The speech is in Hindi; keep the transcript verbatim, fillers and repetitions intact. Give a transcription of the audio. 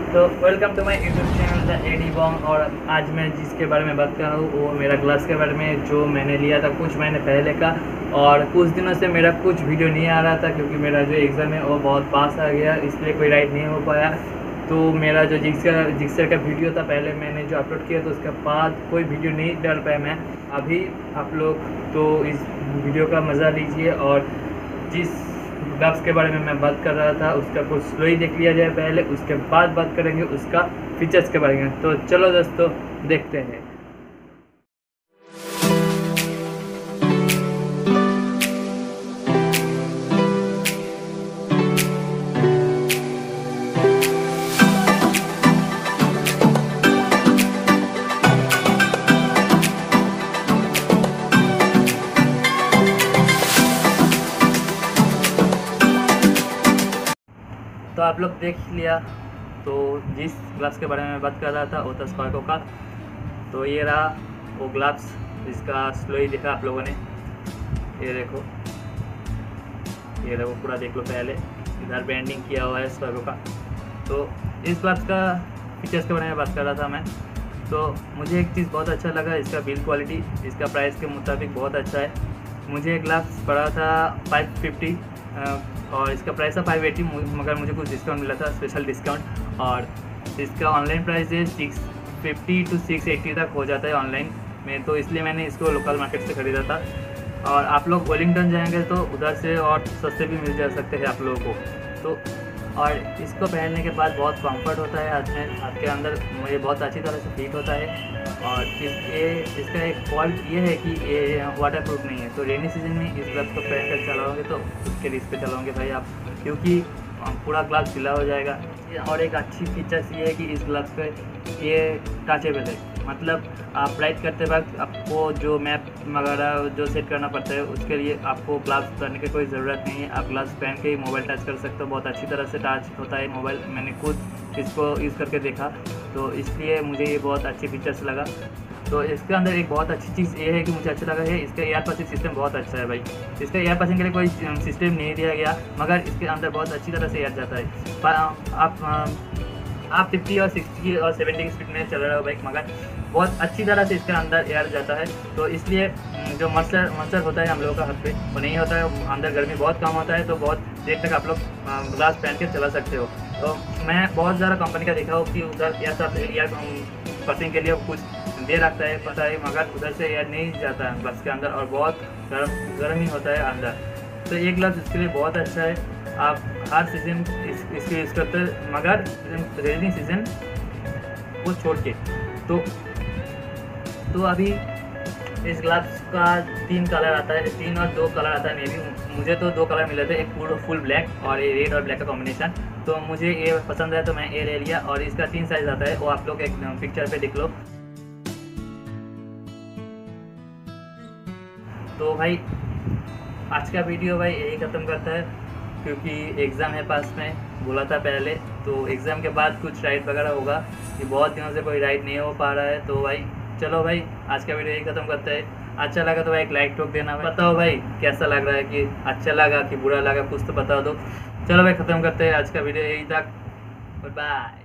तो welcome to my YouTube channel the AD Bong. और आज मैं जिसके बारे में बात कर रहा हूँ वो मेरा ग्लास के बारे में, जो मैंने लिया था कुछ महीने पहले का। और कुछ दिनों से मेरा कुछ वीडियो नहीं आ रहा था क्योंकि मेरा जो एग्ज़ाम है वो बहुत पास आ गया, इसलिए कोई राइड नहीं हो पाया। तो मेरा जो जिक्सर जिक्सर का वीडियो था पहले मैंने जो अपलोड किया तो उसके बाद कोई वीडियो नहीं डाल पाया मैं। अभी आप लोग तो इस वीडियो का मज़ा लीजिए और जिस ग्लास के बारे में मैं बात कर रहा था उसका कुछ स्लो ही देख लिया जाए पहले, उसके बाद बात करेंगे उसका फीचर्स के बारे में। तो चलो दोस्तों देखते हैं। तो आप लोग देख लिया, तो जिस ग्लास के बारे में बात कर रहा था वो था स्पार्को का। तो ये रहा वो ग्लास, इसका स्लो ही देखा आप लोगों ने। ये देखो, ये देखो पूरा देख लो, पहले इधर बैंडिंग किया हुआ है स्पार्को का। तो इस ग्लास का फीचर्स के बारे में बात कर रहा था मैं। तो मुझे एक चीज़ बहुत अच्छा लगा, इसका बिल्ड क्वालिटी इसका प्राइस के मुताबिक बहुत अच्छा है। मुझे ग्लास पड़ा था फाइव फिफ्टी और इसका प्राइस था फाइव एटी, मगर मुझे कुछ डिस्काउंट मिला था, स्पेशल डिस्काउंट। और इसका ऑनलाइन प्राइस है six fifty to six eighty तक हो जाता है ऑनलाइन में, तो इसलिए मैंने इसको लोकल मार्केट से ख़रीदा था। और आप लोग वेलिंगटन जाएंगे तो उधर से और सस्ते भी मिल जा सकते हैं आप लोगों को। तो और इसको पहनने के बाद बहुत कंफर्ट होता है हाथ में, हाथ के अंदर मुझे बहुत अच्छी तरह से फिट होता है। और इस ये इसका एक फॉल्ट ये है कि ये वाटर प्रूफ नहीं है, तो रेनी सीजन में इस ग्लास को पहन कर चलाओगे तो उसके रिस्क पे चलाओगे भाई आप, क्योंकि पूरा ग्लास गीला हो जाएगा। और एक अच्छी फीचर्स ये है कि इस ग्लास पे ये टचेबल है, मतलब आप राइड करते वक्त आपको जो मैप वगैरह जो सेट करना पड़ता है उसके लिए आपको ग्लास करने की कोई ज़रूरत नहीं है। आप ग्लास पहन के ही मोबाइल टच कर सकते हो, बहुत अच्छी तरह से टच होता है मोबाइल। मैंने खुद इसको यूज़ करके देखा, तो इसलिए मुझे ये बहुत अच्छी फीचर्स लगा। तो इसके अंदर एक बहुत अच्छी चीज़ ये है कि मुझे अच्छा लगा है, इसका एयर पासिंग सिस्टम बहुत अच्छा है भाई। इसका एयर पासिंग के लिए कोई सिस्टम नहीं दिया गया, मगर इसके अंदर बहुत अच्छी तरह से एयर जाता है। आप आप फिफ्टी और सिक्सटी और सेवेंटी की स्पीड में चल रहे हो बाइक, मगर बहुत अच्छी तरह से इसके अंदर एयर जाता है। तो इसलिए जो मच्छर मच्छर होता है हम लोगों का हाथ पे वो नहीं होता है, अंदर गर्मी बहुत कम होता है, तो बहुत देर तक आप लोग ग्लास पहन के चला सकते हो। तो मैं बहुत ज़्यादा कंपनी का देखा हूँ कि उधर एयर एयर पासिंग के लिए कुछ दे रखता है पता है, मगर उधर से एयर नहीं जाता है ग्लास के अंदर और बहुत गर्म गर्म ही होता है अंदर। तो ये ग्लास इसके लिए बहुत अच्छा है। आप हर सीज़न इस, इसके यूज़ करते हैं, मगर रेनी सीज़न वो छोड़ के। तो तो अभी इस ग्लास का तीन कलर आता है, तीन और दो कलर आता है मे बी। मुझे तो दो कलर मिले थे, एक पूरा फुल ब्लैक और ये रेड और ब्लैक का कॉम्बिनेशन। तो मुझे ये पसंद है तो मैं ये ले लिया। और इसका तीन साइज़ आता है, वो आप लोग एक पिक्चर पे देख लो। तो भाई आज का वीडियो भाई यही ख़त्म करता है, क्योंकि एग्ज़ाम है पास में, बोला था पहले। तो एग्ज़ाम के बाद कुछ राइड वगैरह होगा, कि बहुत दिनों से कोई राइड नहीं हो पा रहा है। तो भाई चलो भाई आज का वीडियो यही ख़त्म करते हैं। अच्छा लगा तो भाई एक लाइक ठोक देना। बताओ भाई कैसा लग रहा है, कि अच्छा लगा कि बुरा लगा, कुछ तो बता दो। चलो भाई ख़त्म करते हैं आज का वीडियो यही तक। बाय।